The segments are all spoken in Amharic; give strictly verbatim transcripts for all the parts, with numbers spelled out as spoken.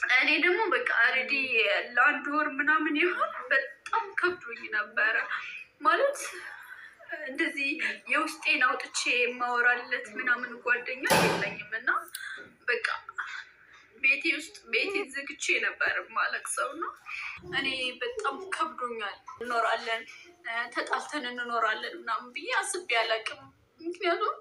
እኔ ደግሞ በቃ አሬዲ ላንድ ወር ምናምን ይሆን በጣም ከብዶኝ ነበረ ማለት እንደዚህ የውስጤን አውጥቼ ማወራለት ምናምን ጓደኛ የለኝም እና በቃ ቤቴ ውስጥ ቤቴ ዝግቼ ነበር ማለት ሰው ነው እኔ በጣም ከብዶኛል እንኖራለን ተጣልተን እንኖራለን ምናምን ብዬ አስቤ አላቅም ምክንያቱም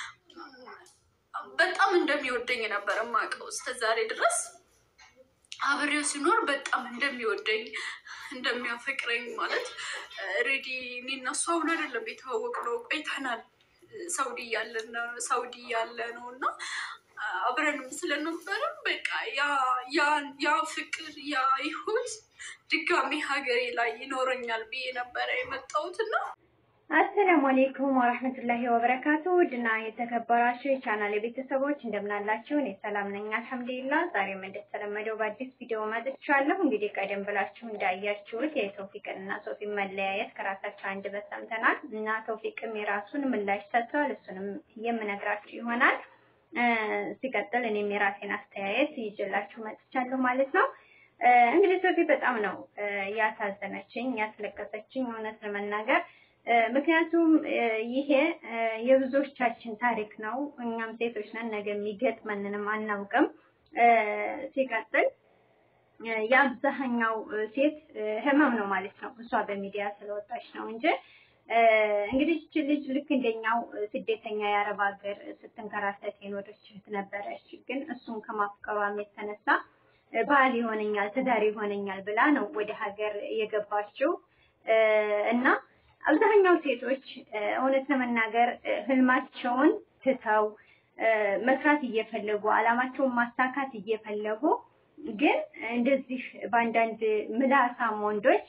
በጣም እንደሚወደኝ ነበር ማቀው እስከዛሬ ድረስ አብሬው ሲኖር በጣም እንደሚወደኝ እንደሚያፈቅረኝ ማለት ሬዲ እኔና እሱ አሁን አይደለም የተዋወቅነው ቆይተናል ሳውዲ ያለና ሳውዲ ያለነውና አብረንም ስለነበረ በቃ ያ ያ ያ ፍቅር ያ ይሁት ድጋሚ ሀገሬ ላይ ይኖረኛል ብዬ ነበር የመጣሁትና አሰላሙ አለይኩም ወራህመቱላሂ ወበረካቱ ድና የተከበራችሁ የቻናሌ ቤተሰቦች እንደምናላችሁ እኔ ሰላም ነኝ አልሐምዱሊላህ ዛሬም እንደተለመደው በአዲስ ቪዲዮ መጥቻለሁ እንግዲህ ቀደም ብላችሁ እንዳያችሁት የቶፊቅና ሶፊ መለያየት ከራሳቸው አንድ በሰምተናል እና ቶፊቅም የራሱን ምላሽ ሰጥቷል እሱንም የምነግራችሁ ይሆናል ሲቀጥል እኔም የራሴን አስተያየት ይዤላችሁ መጥቻለሁ ማለት ነው እንግዲህ ሶፊ በጣም ነው ያሳዘነችኝ ያስለቀሰችኝ እውነት ለመናገር ምክንያቱም ይሄ የብዙዎቻችን ታሪክ ነው እኛም ሴቶች ነን ነገ የሚገጥመንንም አናውቅም ሲቀጥል የአብዛኛው ሴት ህመም ነው ማለት ነው እሷ በሚዲያ ስለወጣች ነው እንጂ እንግዲህ እቺ ልጅ ልክ እንደኛው ስደተኛ ያረብ ሀገር ስትንከራተት የኖረች ነበረች ግን እሱን ከማፍቀሯም የተነሳ ባል ይሆነኛል ትዳር ይሆነኛል ብላ ነው ወደ ሀገር የገባችው እና አብዛኛው ሴቶች እውነት ለመናገር ህልማቸውን ትተው መስራት እየፈለጉ አላማቸውን ማሳካት እየፈለጉ ግን እንደዚህ ባንዳንድ ምላሳም ወንዶች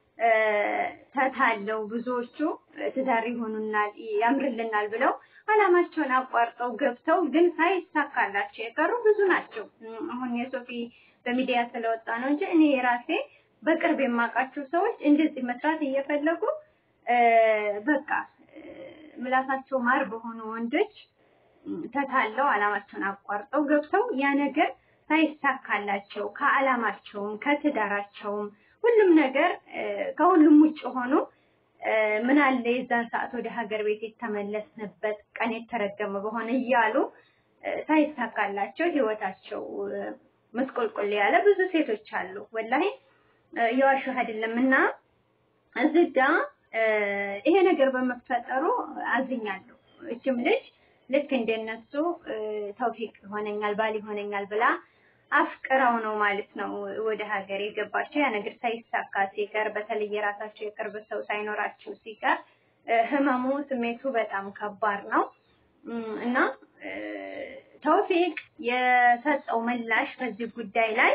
ተታለው ብዙዎቹ ትዳር ይሆኑናል ያምርልናል ብለው አላማቸውን አቋርጠው ገብተው ግን ሳይሳካላቸው የቀሩ ብዙ ናቸው አሁን የሶፊ በሚዲያ ስለወጣ ነው እንጂ እኔ ራሴ በቅርብ የማውቃቸው ሰዎች እንደዚህ መስራት እየፈለጉ በቃ ምላሳቸው ማር በሆኑ ወንዶች ተታለው አላማቸውን አቋርጠው ገብተው ያ ነገር ሳይሳካላቸው ከአላማቸውም ከትዳራቸውም ሁሉም ነገር ከሁሉም ውጭ ሆኖ ምን አለ የዛን ሰዓት ወደ ሀገር ቤት የተመለስንበት ቀን የተረገመ በሆነ ይያሉ ሳይሳካላቸው ህይወታቸው መስቆልቆል ያለ ብዙ ሴቶች አሉ ወላሂ ያዋሹ አይደለምና እዚጋ ይሄ ነገር በመፈጠሩ አዝኛለሁ እቺም ልጅ ልክ እንደነሱ ተውፊቅ ሆነኛል ባል ሆነኛል ብላ አፍቅራው ነው ማለት ነው ወደ ሀገር የገባቸው ያ ነገር ሳይሳካ ሲቀር በተለይ የራሳቸው የቅርብ ሰው ሳይኖራቸው ሲቀር ህመሙ ስሜቱ በጣም ከባድ ነው እና ተውፊቅ የሰጠው ምላሽ በዚህ ጉዳይ ላይ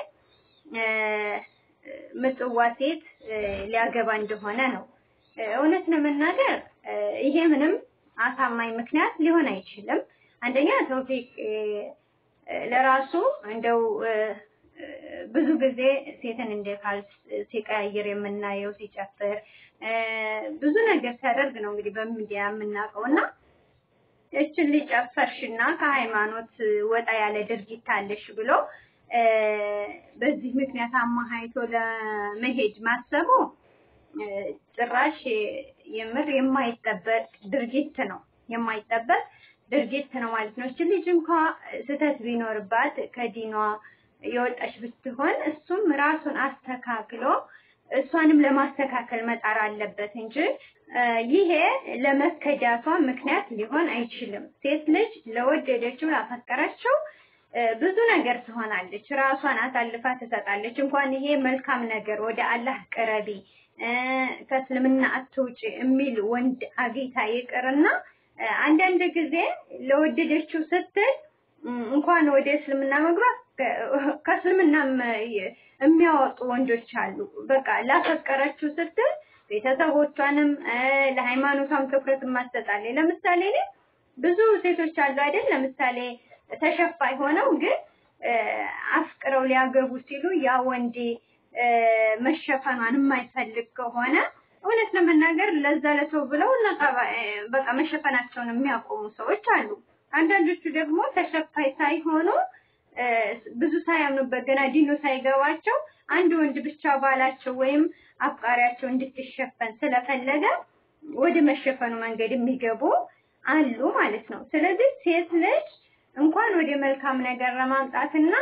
ምጽዋ ሴት ሊያገባ እንደሆነ ነው እውነት ለመናገር ይሄ ምንም አሳማኝ ምክንያት ሊሆን አይችልም አንደኛ ተውፊቅ ለራሱ እንደው ብዙ ጊዜ ሴትን እንደካልስ ሲቀያየር የምናየው ሲጨፍር ብዙ ነገር ሲያደርግ ነው እንግዲህ በሚዲያ የምናውቀውና እቺ ልጅ ጨፈርሽና ከሃይማኖት ወጣ ያለ ድርጊት አለሽ ብሎ በዚህ ምክንያት አማሃይቶ ለመሄድ ማሰቡ ጭራሽ የምር የማይጠበቅ ድርጊት ነው የማይጠበቅ ድርጊት ነው ማለት ነው እቺ ልጅ እንኳን ስተት ቢኖርባት ከዲኗ የወጣች ብትሆን እሱም ራሱን አስተካክሎ እሷንም ለማስተካከል መጣር አለበት እንጂ ይሄ ለመከዳቷ ምክንያት ሊሆን አይችልም ሴት ልጅ ለወደደችው ላፈቀረችው ብዙ ነገር ትሆናለች ራሷን አሳልፋ ትሰጣለች እንኳን ይሄ መልካም ነገር ወደ አላህ ቀረቢ ከእስልምና አትውጪ የሚል ወንድ አግኝታ ይቅርና አንዳንድ ጊዜ ለወደደችው ስትል እንኳን ወደ እስልምና መግባት ከእስልምናም የሚያወጡ ወንዶች አሉ በቃ ላፈቀረችው ስትል ቤተሰቦቿንም ለሃይማኖቷም ትኩረት ማስተጣለ ለምሳሌ ብዙ ሴቶች አሉ አይደል ለምሳሌ ተሸፋይ ሆነው ግን አፍቅረው ሊያገቡ ሲሉ ያ ወንድ መሸፈኗን የማይፈልግ ከሆነ እውነት ለመናገር ለዛ ለሰው ብለው በቃ መሸፈናቸውን የሚያቆሙ ሰዎች አሉ አንዳንዶቹ ደግሞ ተሸፋይ ሳይሆኑ ብዙ ሳያምኑበት ገና ዲኑ ሳይገባቸው አንድ ወንድ ብቻ ባላቸው ወይም አፍቃሪያቸው እንድትሸፈን ስለፈለገ ወደ መሸፈኑ መንገድ የሚገቡ አሉ ማለት ነው። ስለዚህ ሴት ልጅ እንኳን ወደ መልካም ነገር ለማምጣትና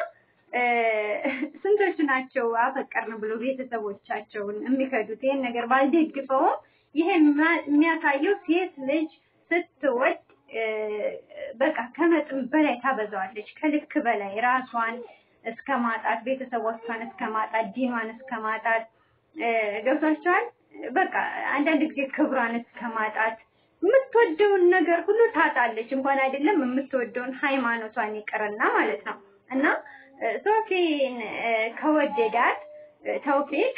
ስንቶች ናቸው አፈቀርን ብሎ ቤተሰቦቻቸውን የሚከዱት? ይሄን ነገር ባልደግፈውም ይሄ የሚያሳየው ሴት ልጅ ስትወድ በቃ ከመጠን በላይ ታበዛዋለች፣ ከልክ በላይ ራሷን እስከማጣት፣ ቤተሰቦቿን እስከማጣት፣ ዲኗን እስከማጣት ገብቷቸዋል። በቃ አንዳንድ ጊዜ ክብሯን እስከማጣት የምትወደውን ነገር ሁሉ ታጣለች። እንኳን አይደለም የምትወደውን ሃይማኖቷን ይቅርና ማለት ነው። እና ሶፊን ከወደዳት ተውፊቅ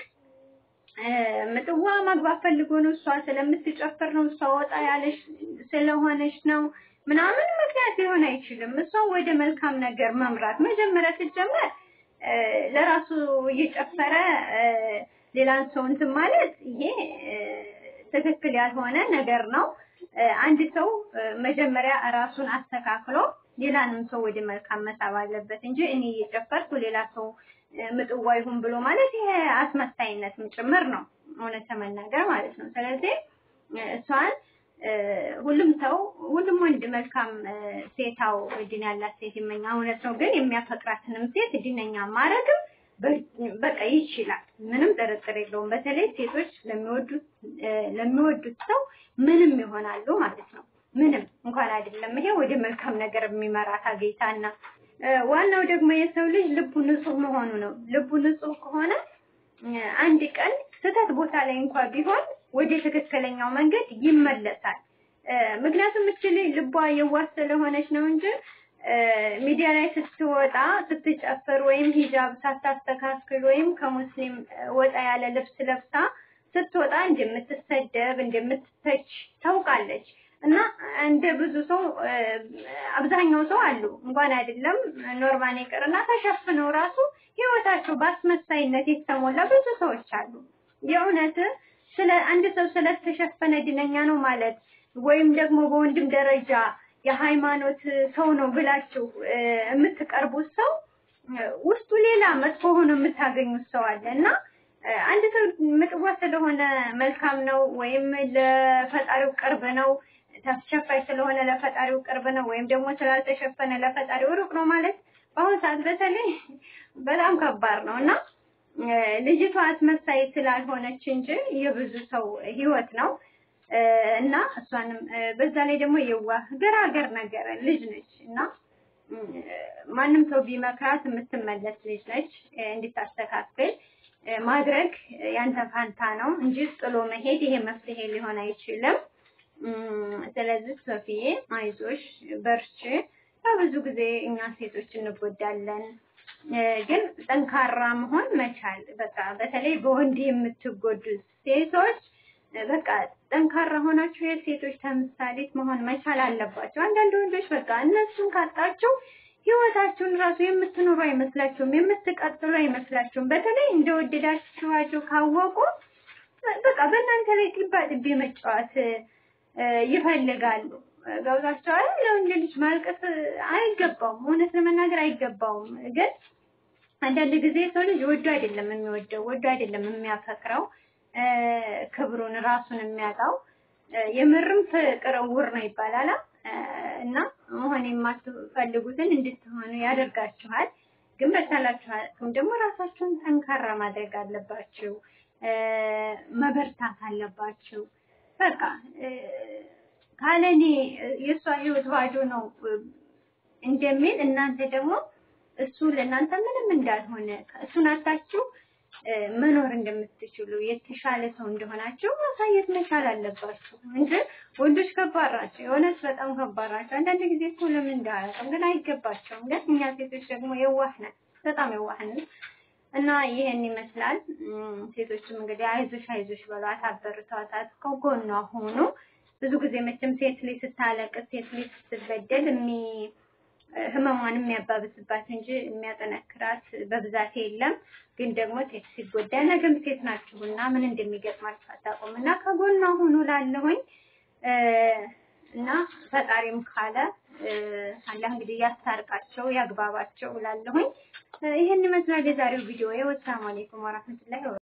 ምጥዋ ማግባት ፈልጎ ነው፣ እሷ ስለምትጨፍር ነው፣ እሷ ወጣ ያለሽ ስለሆነች ነው ምናምን ምክንያት ሊሆን አይችልም። እሷ ወደ መልካም ነገር መምራት መጀመሪያ ስትጀምር ለራሱ እየጨፈረ ሌላን ሰው እንትን ማለት ይሄ ትክክል ያልሆነ ነገር ነው። አንድ ሰው መጀመሪያ ራሱን አስተካክሎ ሌላንም ሰው ወደ መልካም መሳብ አለበት እንጂ እኔ እየጨፈርኩ ሌላ ሰው ምጥዋ ይሁን ብሎ ማለት ይሄ አስመሳይነትም ጭምር ነው፣ እውነት ለመናገር ማለት ነው። ስለዚህ እሷን ሁሉም ሰው ሁሉም ወንድ መልካም ሴታው ዲን ያላት ሴት ይመኛ፣ እውነት ነው። ግን የሚያፈቅራትንም ሴት ዲነኛ ማድረግም በቃ ይችላል፣ ምንም ጥርጥር የለውም። በተለይ ሴቶች ለሚወዱት ለሚወዱት ሰው ምንም ይሆናሉ ማለት ነው። ምንም እንኳን አይደለም ይሄ ወደ መልካም ነገር የሚመራት አገይታና ዋናው ደግሞ የሰው ልጅ ልቡ ንጹህ መሆኑ ነው። ልቡ ንጹህ ከሆነ አንድ ቀን ስህተት ቦታ ላይ እንኳን ቢሆን ወደ ትክክለኛው መንገድ ይመለሳል። ምክንያቱም እቺ ልቧ የዋህ ስለሆነች ነው እንጂ ሚዲያ ላይ ስትወጣ ስትጨፍር ወይም ሂጃብ ሳታስተካክል ወይም ከሙስሊም ወጣ ያለ ልብስ ለብሳ ስትወጣ እንደምትሰደብ እንደምትተች ታውቃለች። እና እንደ ብዙ ሰው አብዛኛው ሰው አሉ እንኳን አይደለም ኖርማል ይቀርና ተሸፍነው ራሱ ህይወታቸው በአስመሳይነት የተሞላ ብዙ ሰዎች አሉ። የእውነት ስለ አንድ ሰው ስለተሸፈነ ድነኛ ነው ማለት ወይም ደግሞ በወንድም ደረጃ የሃይማኖት ሰው ነው ብላችሁ የምትቀርቡት ሰው ውስጡ ሌላ መጥፎ ሆኖ የምታገኙት ሰው አለና አንድ ሰው ምጥዋ ስለሆነ መልካም ነው ወይም ለፈጣሪው ቅርብ ነው፣ ተሸፋይ ስለሆነ ለፈጣሪው ቅርብ ነው ወይም ደግሞ ስላልተሸፈነ ለፈጣሪው ሩቅ ነው ማለት በአሁኑ ሰዓት በተለይ በጣም ከባድ ነው። እና ልጅቷ አስመሳይ ስላልሆነች እንጂ የብዙ ሰው ህይወት ነው። እና እሷንም በዛ ላይ ደግሞ የዋህ ገራገር ነገር ልጅ ነች እና ማንም ሰው ቢመክራት የምትመለስ ልጅ ነች። እንድታስተካክል ማድረግ ያንተ ፋንታ ነው እንጂ ጥሎ መሄድ ይሄ መፍትሄ ሊሆን አይችልም። ስለዚህ ሶፊዬ አይዞሽ በርቺ። ብዙ ጊዜ እኛ ሴቶች እንጎዳለን፣ ግን ጠንካራ መሆን መቻል በቃ በተለይ በወንድ የምትጎዱ ሴቶች በቃ ጠንካራ ሆናችሁ የሴቶች ተምሳሌት መሆን መቻል አለባቸው። አንዳንድ ወንዶች በቃ እነሱን ካጣችሁ ህይወታችሁን ራሱ የምትኖሩ አይመስላችሁም፣ የምትቀጥሉ አይመስላችሁም። በተለይ እንደወደዳችኋቸው ካወቁ በቃ በእናንተ ላይ ጥባ ጥቤ መጫወት ይፈልጋሉ። ገብቷችኋል? ለወንድ ልጅ ማልቀስ አይገባውም፣ እውነት ለመናገር አይገባውም። ግን አንዳንድ ጊዜ ሰው ልጅ ወዶ አይደለም የሚወደው፣ ወዶ አይደለም የሚያፈቅረው፣ ክብሩን ራሱን የሚያጣው የምርም ፍቅር ዕውር ነው ይባላል። እና መሆን የማትፈልጉትን እንድትሆኑ ያደርጋችኋል። ግን በቻላችሁ አቅም ደግሞ ራሳችሁን ጠንካራ ማድረግ አለባችሁ፣ መበርታት አለባችሁ። በቃ ካለኔ የሷ ህይወት ባዶ ነው እንደሚል እናንተ ደግሞ እሱ ለእናንተ ምንም እንዳልሆነ እሱን አታችሁ መኖር እንደምትችሉ የተሻለ ሰው እንደሆናችሁ ማሳየት መቻል አለባችሁ እንጂ ወንዶች ከባድ ናቸው፣ የእውነት በጣም ከባድ ናቸው። አንዳንድ ጊዜ እኮ ለምን እንዳያውቅም ግን አይገባቸውም። ግን እኛ ሴቶች ደግሞ የዋህ ነን፣ በጣም የዋህ ነን። እና ይሄን ይመስላል። ሴቶችም እንግዲህ አይዞሽ አይዞሽ በሏት፣ አበርቷታት፣ ከጎኗ ሆኑ። ብዙ ጊዜ መቼም ሴት ልጅ ስታለቅስ ሴት ልጅ ስትበደል የሚ ህመሟን የሚያባብስባት እንጂ የሚያጠነክራት በብዛት የለም። ግን ደግሞ ሴት ሲጎዳ ነገም ሴት ናችሁና ምን እንደሚገጥማችሁ አታውቁም። እና ከጎኗ ሁኑ ላለሁኝ እና ፈጣሪም ካለ አላህ እንግዲህ ያስታርቃቸው ያግባባቸው እላለሁኝ። ይሄን ይመስላል የዛሬው ቪዲዮ። ወሰላሙ አለይኩም ወራህመቱላሂ